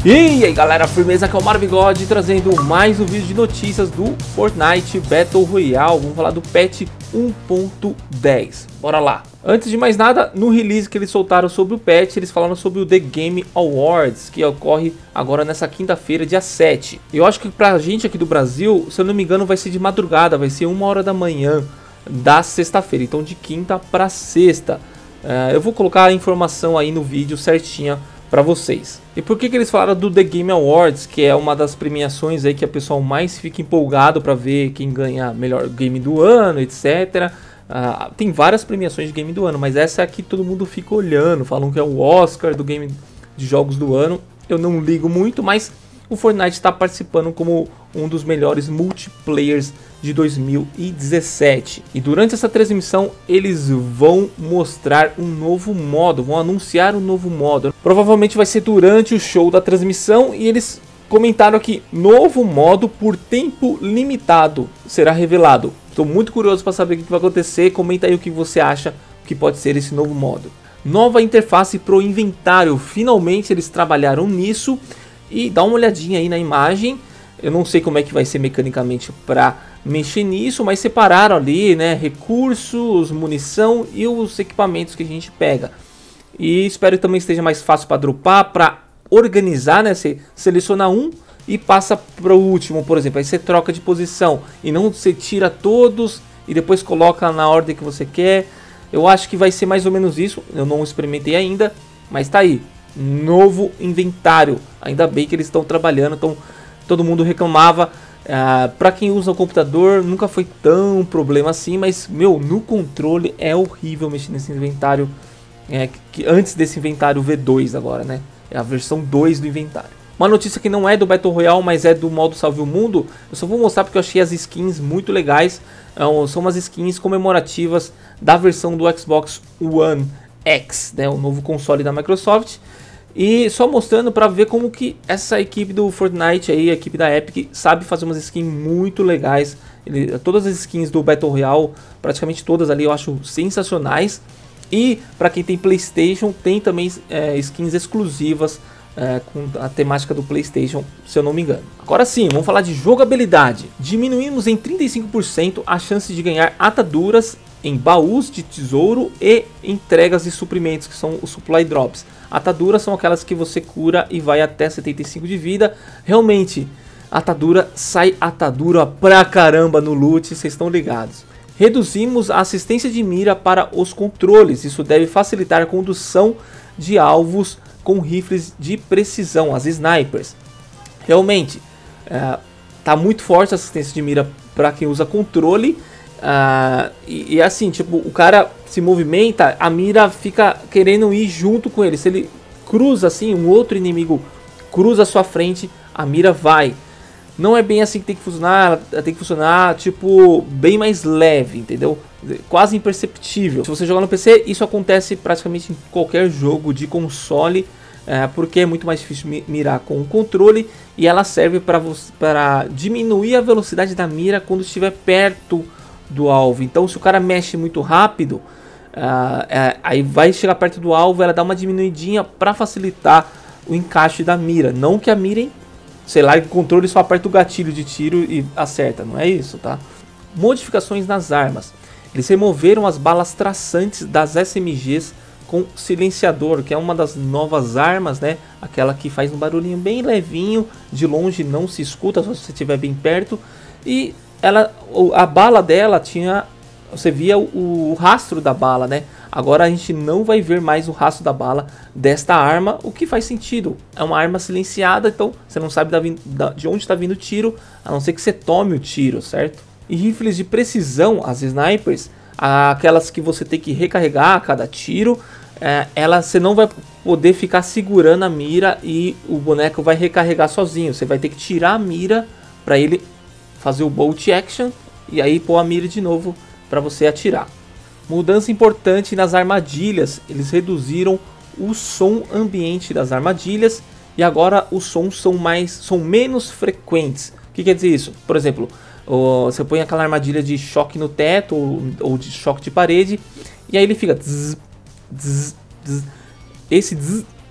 E aí galera, firmeza, que é o Mário Bigode trazendo mais um vídeo de notícias do Fortnite Battle Royale. Vamos falar do patch 1.10, bora lá. Antes de mais nada, no release que eles soltaram sobre o patch, eles falaram sobre o The Game Awards, que ocorre agora nessa quinta-feira, dia 7. Eu acho que pra gente aqui do Brasil, se eu não me engano, vai ser de madrugada, vai ser 1 hora da manhã da sexta-feira, então de quinta pra sexta. Eu vou colocar a informação aí no vídeo certinha para vocês. E por que eles falaram do The Game Awards, que é uma das premiações aí que a pessoa mais fica empolgado para ver quem ganha melhor game do ano, etc. Tem várias premiações de game do ano, mas essa aqui todo mundo fica olhando, falam que é o Oscar do game de jogos do ano. Eu não ligo muito, mas o Fortnite está participando como um dos melhores multiplayers de 2017. E durante essa transmissão eles vão mostrar um novo modo, vão anunciar um novo modo. Provavelmente vai ser durante o show da transmissão e eles comentaram aqui: novo modo por tempo limitado será revelado. Estou muito curioso para saber o que vai acontecer. Comenta aí o que você acha que pode ser esse novo modo. Nova interface para o inventário, finalmente eles trabalharam nisso. E dá uma olhadinha aí na imagem. Eu não sei como é que vai ser mecanicamente para mexer nisso, mas separaram ali, né, recursos, munição e os equipamentos que a gente pega. E espero que também esteja mais fácil para dropar, para organizar, né? Você seleciona um e passa para o último, por exemplo. Aí você troca de posição e não você tira todos e depois coloca na ordem que você quer. Eu acho que vai ser mais ou menos isso. Eu não experimentei ainda, mas tá aí. Novo inventário. Ainda bem que eles estão trabalhando. Então todo mundo reclamava. Para quem usa o computador nunca foi tão problema assim, mas meu, no controle é horrível mexer nesse inventário. Que antes desse inventário V2 agora, né? É a versão 2 do inventário. Uma notícia que não é do Battle Royale, mas é do modo Salve o Mundo. Eu só vou mostrar porque eu achei as skins muito legais. São umas skins comemorativas da versão do Xbox One X, né? O novo console da Microsoft. E só mostrando para ver como que essa equipe do Fortnite aí, a equipe da Epic, sabe fazer umas skins muito legais. Todas as skins do Battle Royale, praticamente todas ali, eu acho sensacionais. E para quem tem PlayStation, tem também skins exclusivas com a temática do PlayStation, se eu não me engano. Agora sim, vamos falar de jogabilidade. Diminuímos em 35% a chance de ganhar ataduras em baús de tesouro e entregas de suprimentos, que são os supply drops. Ataduras são aquelas que você cura e vai até 75 de vida. Realmente, atadura, sai atadura pra caramba no loot, vocês estão ligados. Reduzimos a assistência de mira para os controles. Isso deve facilitar a condução de alvos com rifles de precisão, as snipers. Realmente, tá muito forte a assistência de mira para quem usa controle. E assim, tipo, o cara se movimenta, a mira fica querendo ir junto com ele. Se ele cruza assim, um outro inimigo cruza a sua frente, a mira vai. Não é bem assim que tem que funcionar tipo bem mais leve, entendeu? Quase imperceptível. Se você jogar no PC, isso acontece praticamente em qualquer jogo de console, porque é muito mais difícil mirar com o controle e ela serve para diminuir a velocidade da mira quando estiver perto do alvo. Então se o cara mexe muito rápido, aí vai chegar perto do alvo, ela dá uma diminuidinha para facilitar o encaixe da mira. Não que a mira, sei lá, o controle só aperta o gatilho de tiro e acerta, não é isso, tá? Modificações nas armas. Eles removeram as balas traçantes das SMGs com silenciador, que é uma das novas armas, né? Aquela que faz um barulhinho bem levinho, de longe não se escuta, só se você estiver bem perto. E a bala dela tinha, você via o rastro da bala, né? Agora a gente não vai ver mais o rastro da bala desta arma, o que faz sentido. É uma arma silenciada, então você não sabe de onde está vindo o tiro, a não ser que você tome o tiro, certo? E rifles de precisão, as snipers, aquelas que você tem que recarregar a cada tiro, você não vai poder ficar segurando a mira e o boneco vai recarregar sozinho. Você vai ter que tirar a mira para ele fazer o bolt action e aí pôr a mira de novo para você atirar. Mudança importante nas armadilhas. Eles reduziram o som ambiente das armadilhas e agora os sons são menos frequentes. O que quer dizer isso? Por exemplo, você põe aquela armadilha de choque no teto ou de choque de parede e aí ele fica zzz, zzz, zzz. Esse zzz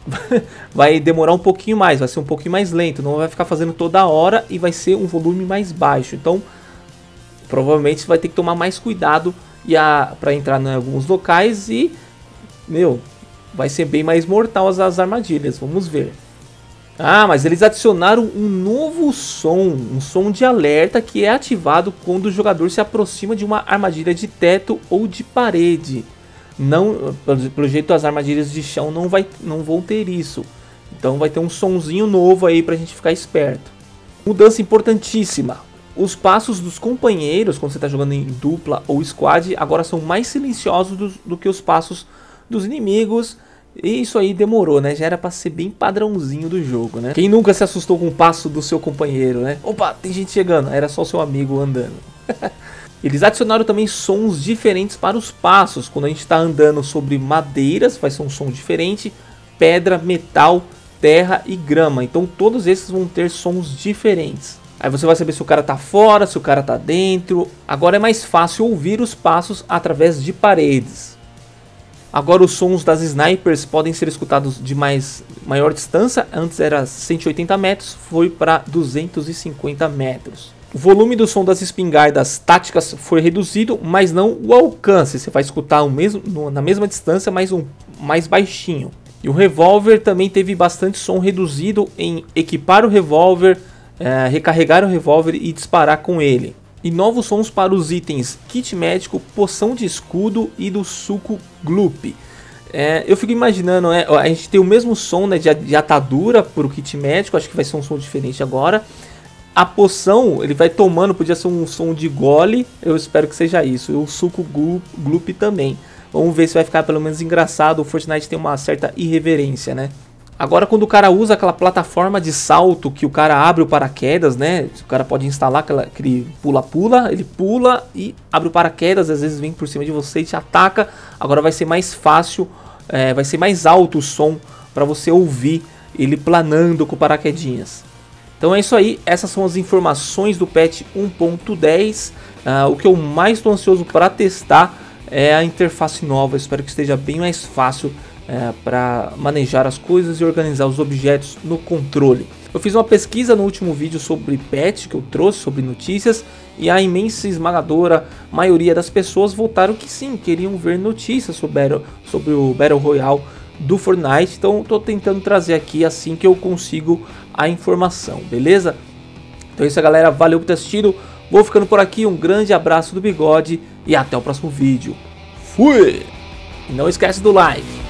vai demorar um pouquinho mais, vai ser um pouquinho mais lento, não vai ficar fazendo toda hora e vai ser um volume mais baixo. Então, provavelmente você vai ter que tomar mais cuidado para entrar em alguns locais e, meu, vai ser bem mais mortal as armadilhas, vamos ver. Ah, mas eles adicionaram um novo som, um som de alerta que é ativado quando o jogador se aproxima de uma armadilha de teto ou de parede. Não, pelo jeito as armadilhas de chão não vão ter isso. Então vai ter um sonzinho novo aí pra gente ficar esperto. Mudança importantíssima. Os passos dos companheiros, quando você está jogando em dupla ou squad, agora são mais silenciosos do que os passos dos inimigos. E isso aí demorou, né? Já era pra ser bem padrãozinho do jogo, né? Quem nunca se assustou com o passo do seu companheiro, né? Opa, tem gente chegando. Era só o seu amigo andando. Eles adicionaram também sons diferentes para os passos. Quando a gente está andando sobre madeiras, vai ser um som diferente. Pedra, metal, terra e grama. Então todos esses vão ter sons diferentes. Aí você vai saber se o cara tá fora, se o cara tá dentro. Agora é mais fácil ouvir os passos através de paredes. Agora os sons das snipers podem ser escutados de maior distância. Antes era 180 metros, foi para 250 metros. O volume do som das espingardas táticas foi reduzido, mas não o alcance. Você vai escutar na mesma distância, mas mais baixinho. E o revólver também teve bastante som reduzido em equipar o revólver, recarregar o revólver e disparar com ele. E novos sons para os itens kit médico, poção de escudo e do suco Gloop. Eu fico imaginando, a gente tem o mesmo som, né, de atadura para o kit médico, acho que vai ser um som diferente agora. A poção, ele vai tomando, podia ser um som de gole, eu espero que seja isso. E o suco Gloop também. Vamos ver se vai ficar pelo menos engraçado. O Fortnite tem uma certa irreverência, né? Agora quando o cara usa aquela plataforma de salto que o cara abre o paraquedas, né? O cara pode instalar aquele pula-pula, ele pula e abre o paraquedas, às vezes vem por cima de você e te ataca. Agora vai ser mais fácil, vai ser mais alto o som para você ouvir ele planando com paraquedinhas. Então é isso aí, essas são as informações do patch 1.10. O que eu mais estou ansioso para testar é a interface nova, eu espero que esteja bem mais fácil para manejar as coisas e organizar os objetos no controle. Eu fiz uma pesquisa no último vídeo sobre patch que eu trouxe, sobre notícias, e a imensa esmagadora maioria das pessoas votaram que sim, queriam ver notícias sobre o Battle Royale do Fortnite. Então estou tentando trazer aqui assim que eu consigo a informação, beleza? Então é isso, galera, valeu por ter assistido, vou ficando por aqui, um grande abraço do Bigode e até o próximo vídeo. Fui! E não esquece do like.